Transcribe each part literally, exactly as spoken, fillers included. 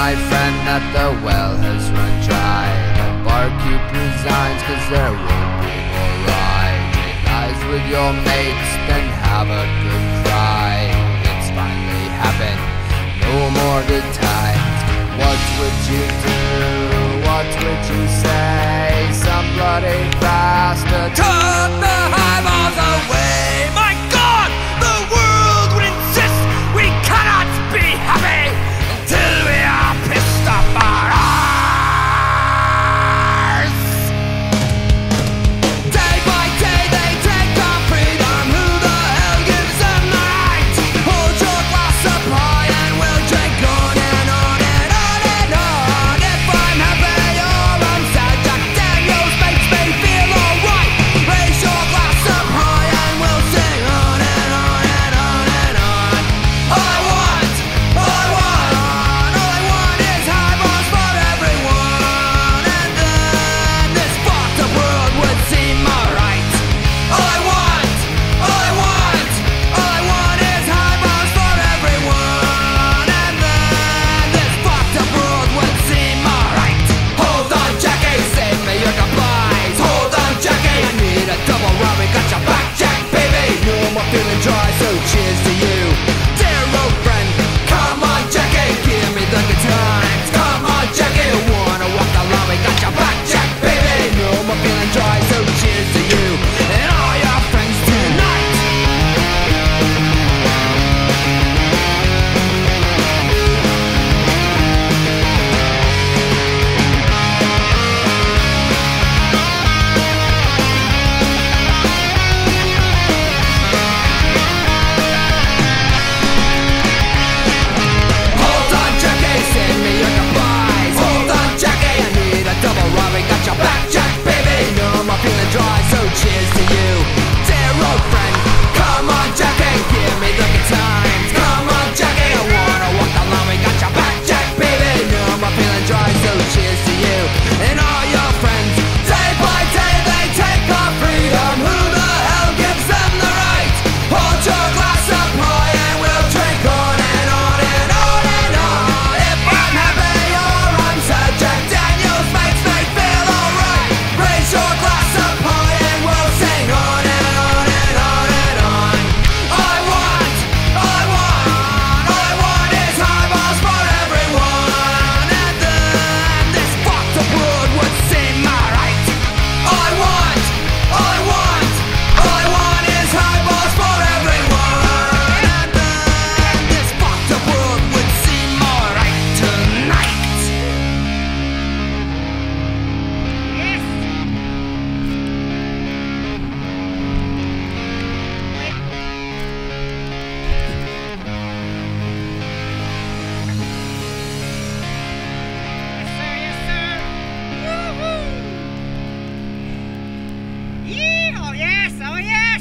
my friend, that the well has run dry. The barkeep resigns cause there won't be more rye. Make eyes with your mates, then have a good cry. It's finally happened, no more good times. What would you do? What would you say? Some bloody bastard took the highballs away. My God, the world would insist we cannot be happy until we are pissed off our arse. Day by day they take our freedom. Who the hell gives them the right? Hold your glass up high and we'll drink on and on and on and on. If I'm happy or I'm sad, Jack Daniels makes me feel alright. Raise your glass up high and we'll sing on and on and on and on. All I want, all I want, all I want is highballs for everyone, and then this fucked up world would seem alright. All I want, all I want, all I want is highballs for everyone, and then this fucked up world would seem alright. Hold on, Jackie, save me your goodbyes. Hold on, Jackie, I need a double rub. We got your back, Jack, baby. No more feeling dry, so cheers to you, dear old friend. Come on, Jackie, give me the good times. Come on, Jackie, wanna walk the line? We got your back, Jack, baby. No more feeling dry, so cheers to you and all your friends tonight. Hold on, Jackie, save me your goodbyes. Hold on, Jackie, I need a double rub. We got your back, Jack, baby. No more feeling dry, so cheers to you, dear old friend. Come on, Jackie, give me the good times. Come on, Jackie, I wanna walk the line. We got your back, Jack, baby. No more feeling dry, so cheers to you and all your friends. Day by day they take our freedom. Who the hell gives them the right? Hold your glass up high and we'll drink on and on and on and on. If I'm happy or I'm sad, Jack Daniels makes me feel alright. Raise your glass up high and we'll sing on and on and on and on. All I want, all I want, all I want is highballs for everyone, and then this fucked up world would seem alright. All I want, all I want, all I want is highballs for everyone, and then this fucked up world would seem alright tonight. Yes. Yes, sir, yes, sir. Woo-hoo. Yeah, oh yes, oh yes.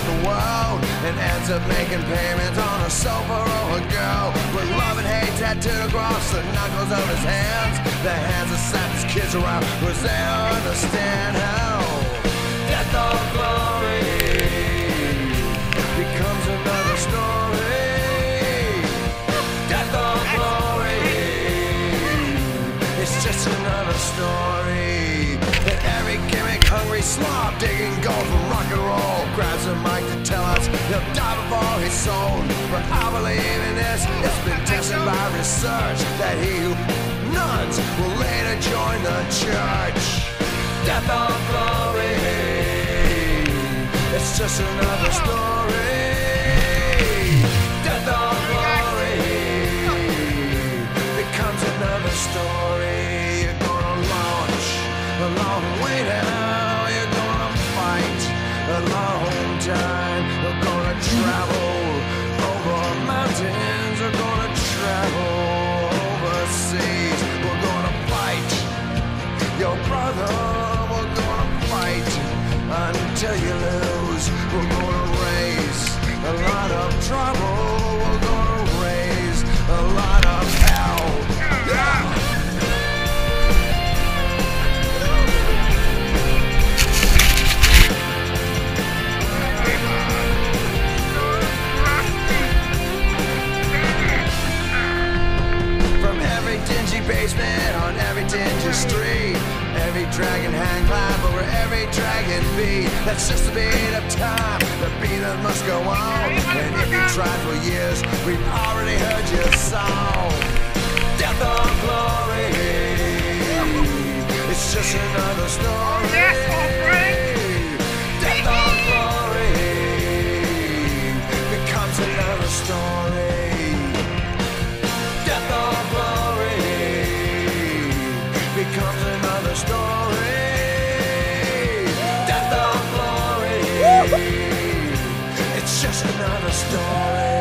the world and ends up making payments on a sofa or a girl with love and hate tattooed across the knuckles of his hands. The hands that slap his kids around was they don't understand how death or glory becomes another story. Death or glory, it's just another story. That every gimmick hungry slob digging gold from rock and roll grabs a mic to tell us he'll die before he's sold. But I believe in this, it's been tested by research that he who nuns will later join the church. Death or glory, it's just another story. Death or glory becomes another story. You're gonna launch a long way now. You're gonna fight a long time. You're gonna travel over mountains. You're gonna travel overseas. We're gonna fight your brother. We're gonna fight until you lose. We're gonna raise a lot of trouble. We're gonna raise a lot of hell. Yeah. From every dingy basement on every dingy street, every dragon hang climb over every dragon beat. That's just the beat of time, the beat that must go on. And if you tried for years, we've already heard your song. Death or glory, it's just another story. Death or glory becomes another story. Death or glory becomes another story. Death or glory, it's just another story.